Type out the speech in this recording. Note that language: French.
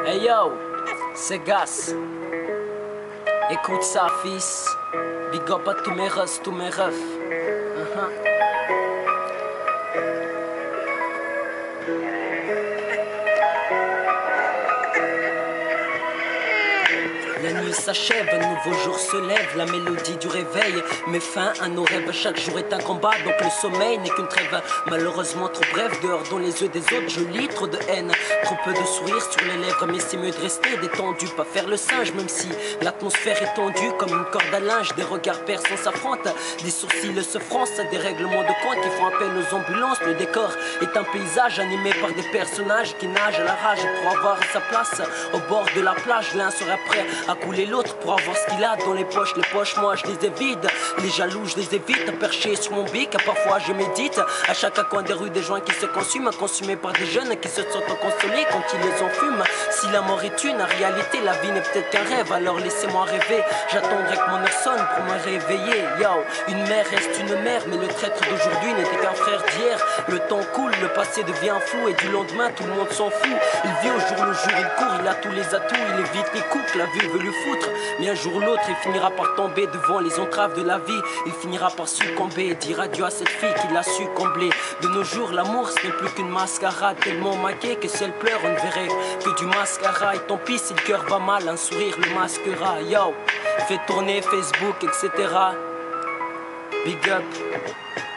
Hey yo, c'est Gas. Écoute ça, fils. Big up à tous mes refs, tous mes refs. La nuit s'achève, un nouveau jour se lève, la mélodie du réveil met fin à nos rêves. Chaque jour est un combat, donc le sommeil n'est qu'une trêve. Malheureusement trop bref, dehors dans les yeux des autres, je lis trop de haine. Trop peu de sourires sur les lèvres, mais c'est mieux de rester détendu, pas faire le singe, même si l'atmosphère est tendue comme une corde à linge. Des regards perçants s'affrontent, des sourcils se froncent, des règlements de compte qui font appel aux ambulances. Le décor est un paysage animé par des personnages qui nagent à la rage pour avoir sa place au bord de la plage. L'un sera prêt à couler l'autre pour avoir ce qu'il a dans les poches. Les poches, moi je les évite. Les jaloux, je les évite. Perché sur mon bic, parfois je médite. À chaque coin des rues, des joints qui se consument, consumés par des jeunes qui se sentent consolés quand ils les enfument. Si la mort est une réalité, la vie n'est peut-être qu'un rêve. Alors laissez-moi rêver. J'attendrai que mon heure sonne pour me réveiller. Yo, une mère reste une mère, mais le traître d'aujourd'hui n'était qu'un frère d'hier. Le temps coule, le passé devient flou, et du lendemain tout le monde s'en fout. Il vit au jour le jour, il court, il a tous les atouts, il évite les coups, la vue veut lui foutre. Mais un jour ou l'autre, il finira par tomber devant les entraves de la vie. Il finira par succomber et dire adieu à cette fille qu'il a su combler. De nos jours, l'amour ce n'est plus qu'une mascarade, tellement maquée que si elle pleure, on ne verrait que du mascara. Et tant pis si le cœur va mal, un sourire le masquera. Yo, fais tourner Facebook, etc. Big up.